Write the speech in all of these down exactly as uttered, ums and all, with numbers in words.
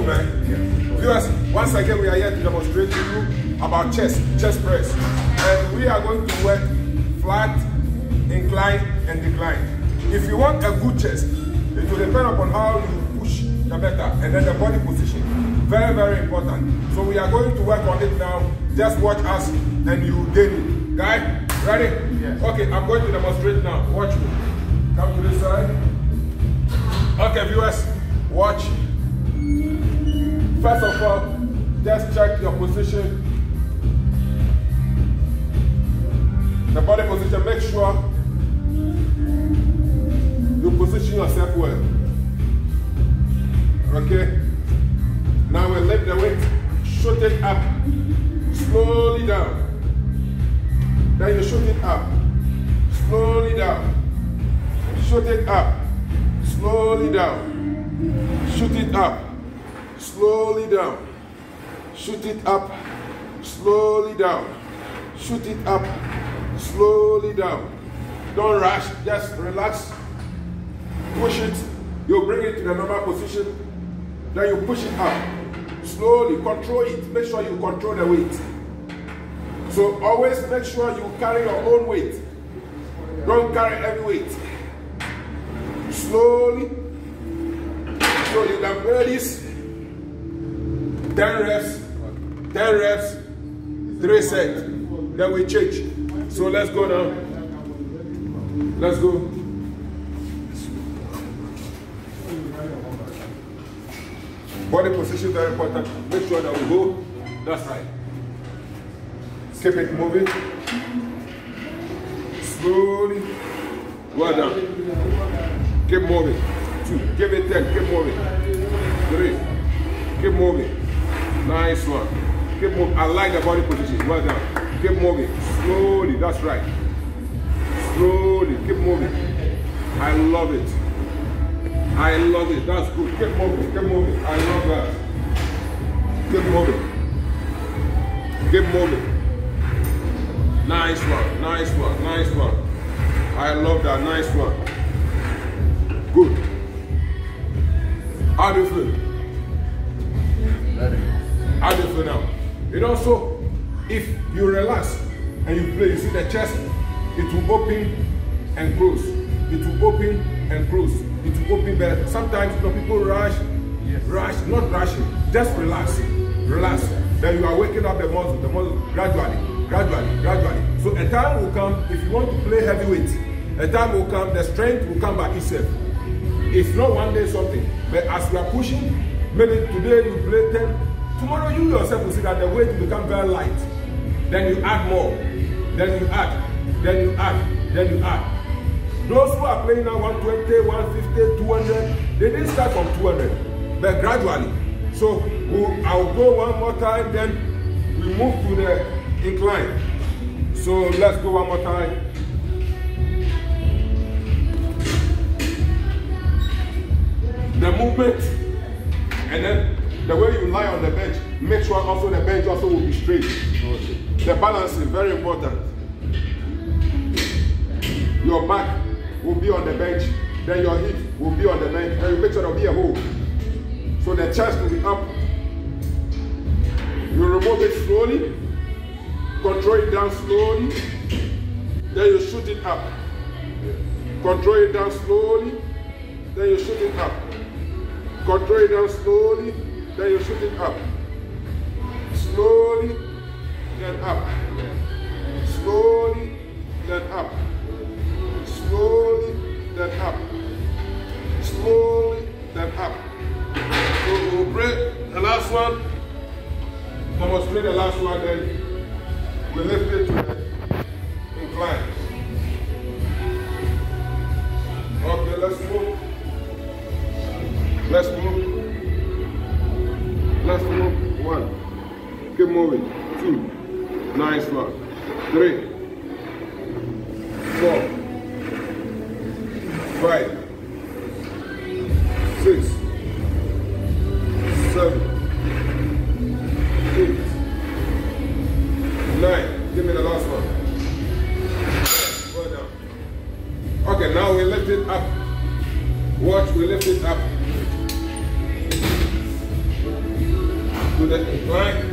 cool, man. Yeah. Viewers, once again, we are here to demonstrate to you about chest, chest press. And we are going to work flat, incline, and decline. If you want a good chest, it will depend upon how you push the better, and then the body position. Very, very important. So we are going to work on it now. Just watch us and you gain it. Guy, ready? Yes. Okay, I'm going to demonstrate now. Watch me. Come to this side. Okay, viewers, watch. First of all, just check your position. The body position, make sure you position yourself well. Okay? Now we'll lift the weight, shoot it up, slowly down. Then you shoot it up, slowly down. Shoot it up, slowly down. Shoot it up, slowly down. Shoot it up, slowly down. Shoot it up, slowly down. Don't rush, just relax. Push it, you bring it to the normal position. Then you push it up. Slowly, control it. Make sure you control the weight. So always make sure you carry your own weight. Don't carry heavy weight. Slowly. So you can play this. ten reps, ten reps, three sets. Then we change. So let's go now. Let's go. Body position very important. Make sure that we go. That's right. Keep it moving. Slowly. Well done. Keep moving. Two. Give it ten. Keep moving. Three. Keep moving. Nice one. Keep moving. I like the body position. Well done. Keep moving. Slowly. That's right. Slowly. Keep moving. I love it. I love it. That's good. Keep moving. Keep moving. I love that. Keep moving. Keep moving. Nice one. Nice one. Nice one. I love that. Nice one. Good. How do you feel? How do you feel now? It also, if you relax and you play, you see the chest, it will open and close. It will open and close. It will open better. Sometimes you know, people rush, yes. rush, not rushing, just relax, relax. Then you are waking up the muscle, the muscle gradually, gradually, gradually. So a time will come, if you want to play heavyweight, a time will come, the strength will come by itself. It's not one day something, but as you are pushing, maybe today you play ten, tomorrow you yourself will see that the weight will become very light. Then you add more, then you add, then you add, then you add. Those who are playing now one twenty, one fifty, two hundred, they didn't start from two hundred, but gradually. So we'll, I'll go one more time, then we move to the incline. So let's go one more time. The movement, and then the way you lie on the bench, make sure also the bench also will be straight. The balance is very important. Your back will be on the bench, then your hip will be on the bench, and you make sure there will be a hole. So the chest will be up. You remove it slowly, control it down slowly, then you shoot it up. Control it down slowly, then you shoot it up. Control it down slowly, then you shoot it up. Slowly, then up. Slowly, then up. Slowly, then up. Slowly, then up. So we'll break the last one. Demonstrate the last one, then we lift it to the incline. Okay, let's move. Let's move. Let's move. One. Keep moving. Two. Nice one. Three. Four. Five. Six. Seven. Eight. Nine. Give me the last one. Well down. Okay, now we lift it up. Watch, we lift it up. to the incline.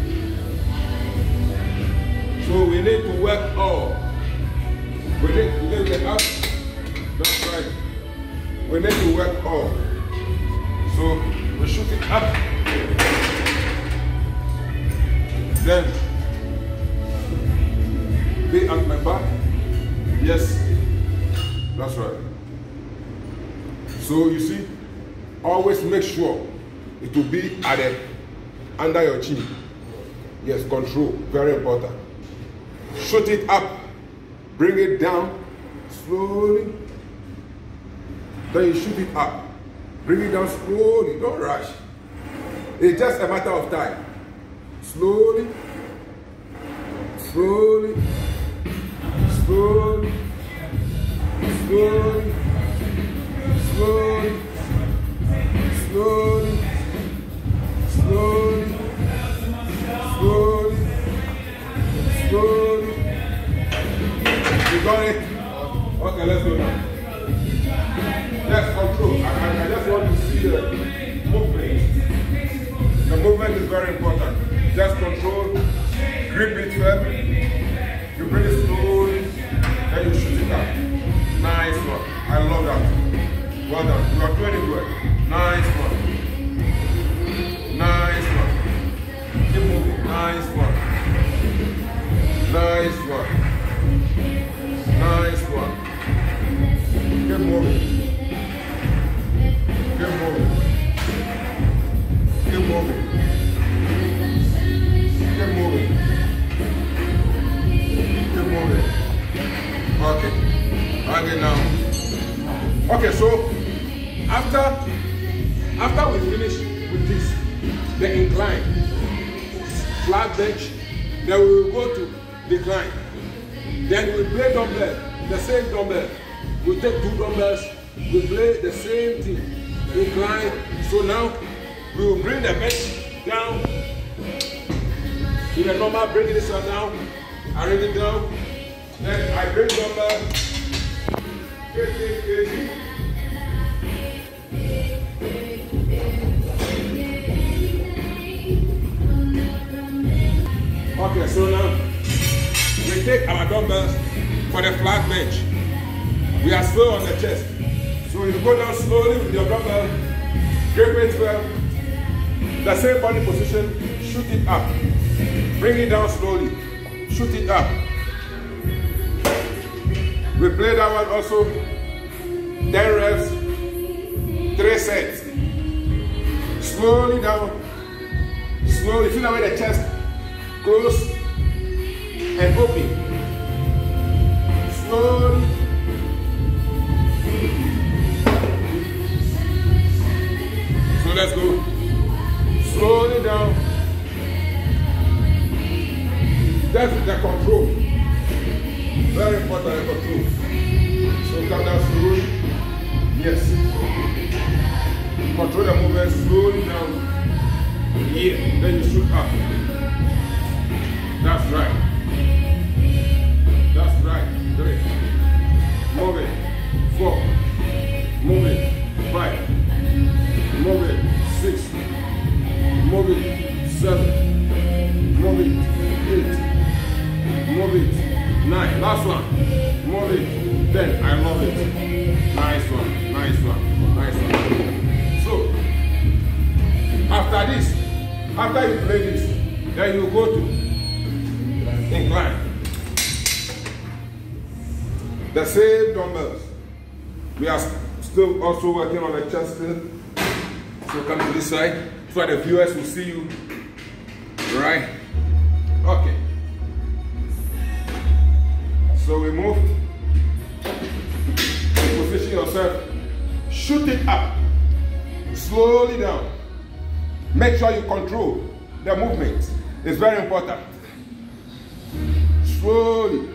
So we need to work all. We need to lift it up. That's right. We need to work all. So we shoot it up. Then be at my back. Yes. That's right. So you see, always make sure it will be at the under your chin. Yes, control, very important. Shoot it up, bring it down slowly. Then you shoot it up, bring it down slowly. Don't rush. It's just a matter of time. Slowly, slowly, slowly, slowly, slowly, slowly, slowly, slowly, slowly. You got it? Okay, let's go now. Yes, control. I, I, I just want to see the movement. The movement is very important. Just control, grip it firmly. You bring it slowly, then you shoot it up. Nice one. I love that. Well done. You are doing it well. Nice one. Nice one. Keep moving. Nice one. Nice one. Nice one. Keep moving. Keep moving. Keep moving. Keep moving. Keep moving. Okay. Okay now. Okay, so after after we finish with this, the incline, flat bench, then we will go to decline. Then we play dumbbell, the same dumbbell. We take two dumbbells, we play the same thing, incline. So now we will bring the bench down. In the normal, bring this one down, I bring it down. Then I bring dumbbell. Okay, so now we take our dumbbells for the flat bench. We are still on the chest. So you go down slowly with your dumbbell, grip it firm, the same body position, shoot it up. Bring it down slowly, shoot it up. We play that one also, ten reps, three sets. Slowly down, slowly, feel away the chest, close and open. Slowly. So let's go. Slowly down. That's the control. Very important, the control. So come down slowly. Yes. Control the movement slowly down. Here. Then you shoot up. That's right. That's right. Three. Move it. Four. Move it. Five. Move it. Six. Move it. Seven. Move it. Eight. Move it. Nine. Last one. Move it. Ten. I love it. Nice one. Nice one. Nice one. So, after this, after you play this, then you go to incline. The same dumbbells. We are still also working on the chest still. So come to this side so the viewers will see you. Right? Okay. So we move. Position yourself. Shoot it up. Slowly down. Make sure you control the movement. It's very important. Slowly.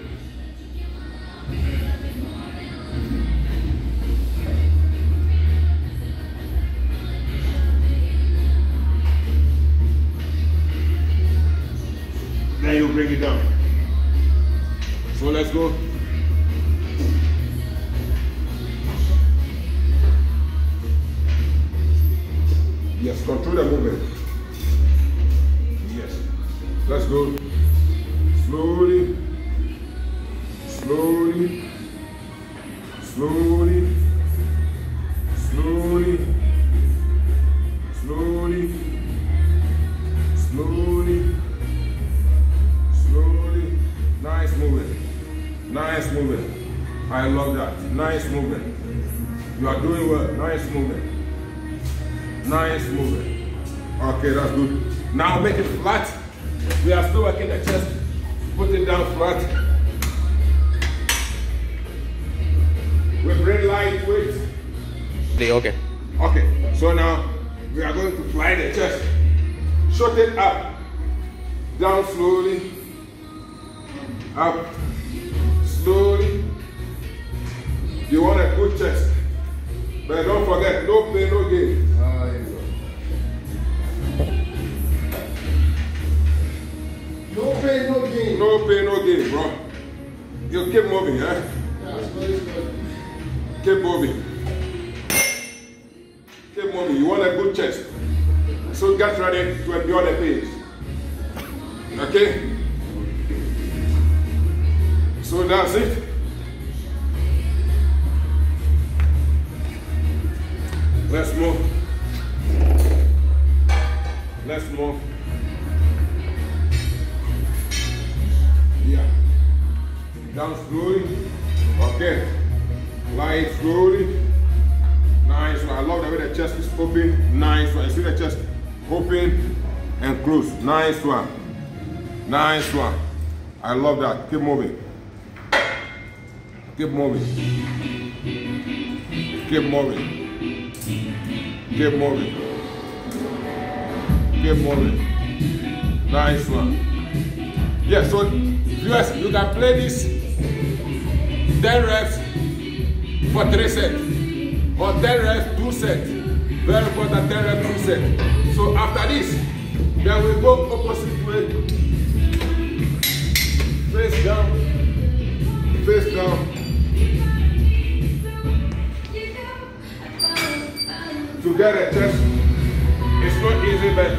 Then you bring it down. So let's go. Yes, control the movement. Let's go. Slowly. Slowly. Slowly. Slowly. Slowly. Slowly. Slowly. Nice movement. Nice movement. I love that. Nice movement. You are doing well. Nice movement. Nice movement. Okay, that's good. Now make it flat. We are still working the chest. Put it down flat. We bring light weight. Okay. Okay. So now we are going to fly the chest. Shut it up. Down slowly. Up. Slowly. You want a good chest. But don't forget, no pain, no gain. No pain, no gain. No pain, no gain, bro. You keep moving, eh? That's very good. Keep moving. Keep moving. You want a good chest. So get ready to endure the pain. Okay? So that's it. Let's move. Let's move. Yeah. Down slowly. Okay. Lie slowly. Nice one. I love the way the chest is open. Nice one. You see the chest open and close. Nice one. Nice one. I love that. Keep moving. Keep moving. Keep moving. Keep moving. Keep moving. Nice one. Yeah, so viewers, you can play this ten reps for three sets. Or ten reps, two sets. Very important, ten reps, two sets. So after this, then we go opposite way. Face down. Face down. To get a chest, it's not easy, but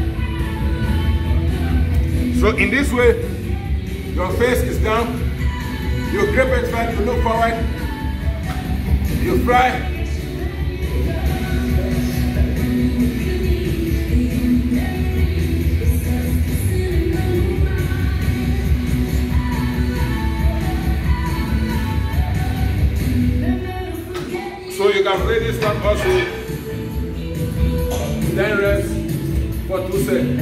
so in this way, your face is down, you grip it flat, you look forward, you fly. So you can play this one also. ten reps for two sets.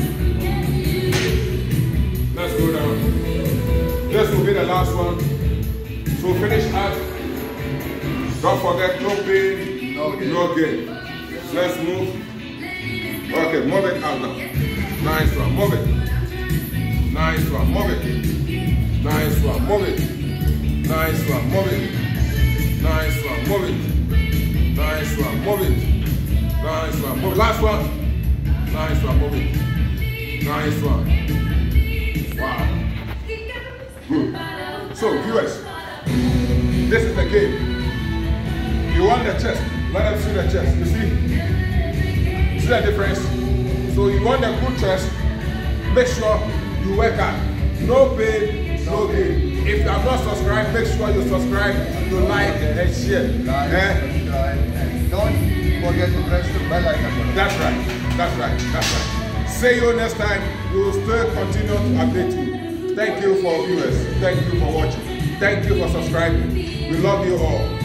Let's go down. This will be the last one. So finish up. Don't forget, no pain, No gain. no gain. Let's move. Okay, move it out now. Nice one, move it. Nice one, move it. Nice one, move it. Nice one, move it. Nice one, move it. Nice one, move it. Nice one. Move. Last one. Nice one. Move it. Nice one. Wow. Good. So, viewers, this is the game. You want the chest. Let them see the chest. You see? See the difference? So, you want a good chest. Make sure you work out. No pain, no gain. If you have not subscribed, make sure you subscribe, you like, and share. Like, eh? subscribe, and don't forget to press the bell icon. That's right. That's right. That's right. See you next time. We will still continue to update you. Thank you for viewers. Thank you for watching. Thank you for subscribing. We love you all.